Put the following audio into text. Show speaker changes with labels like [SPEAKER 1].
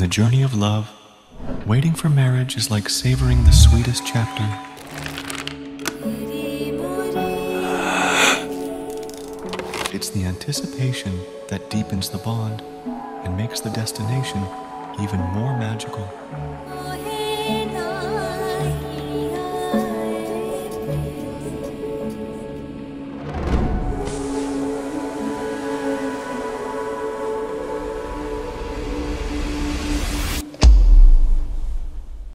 [SPEAKER 1] the journey of love, waiting for marriage is like savoring the sweetest chapter. It's the anticipation that deepens the bond and makes the destination even more magical.